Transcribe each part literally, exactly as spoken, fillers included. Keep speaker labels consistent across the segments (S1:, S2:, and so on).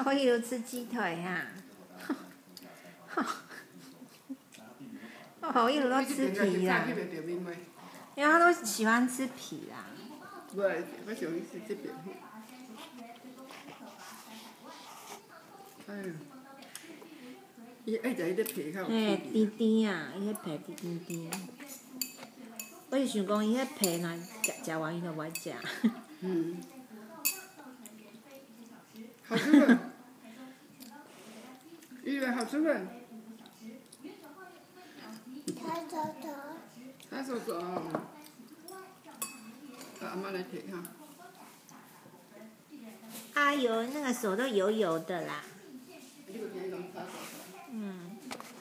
S1: 我一路吃鸡腿呀、啊，我一路都吃皮啦，因为他都喜欢吃皮啦。
S2: 无，我想去吃这边。哎呦，伊爱食迄个皮较有
S1: 嘿，
S2: 气
S1: 甜甜啊，伊迄皮甜甜甜。我是想讲，伊迄皮若食食完，伊就无爱食。
S2: 嗯。好吃不？以为好吃不？
S3: 他走走。
S2: 他说说，阿妈来舔哈。
S1: 哎呦，那个手都油油的啦。嗯。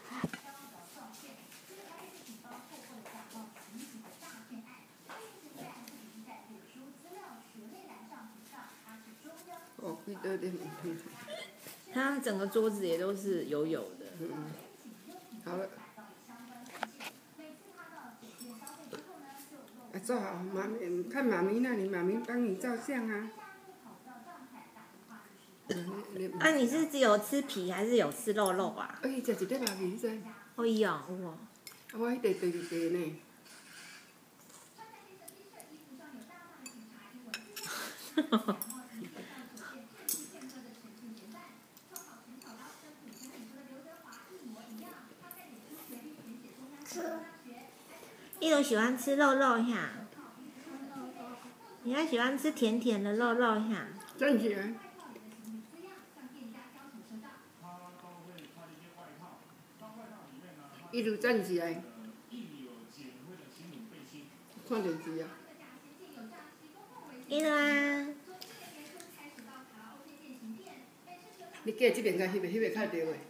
S2: 哦，几多点米汤。
S1: 它整个桌子也都是油油的。
S2: 嗯。好了。啊，做好妈咪，看妈咪那里，妈咪帮你照相啊。
S1: 啊，你是只有吃皮还是有吃肉肉啊？
S2: 哎，食一粒肉皮，你知？
S1: 可以哦，有哦。
S2: 啊，我迄块第二块呢。
S3: 吃。
S1: 一种喜欢吃肉肉呀，你还喜欢吃甜甜的肉肉呀？
S2: 站起来。一路站起来。看电视啊。
S1: 一路啊。
S2: 你过这边甲迄边，迄边较对诶。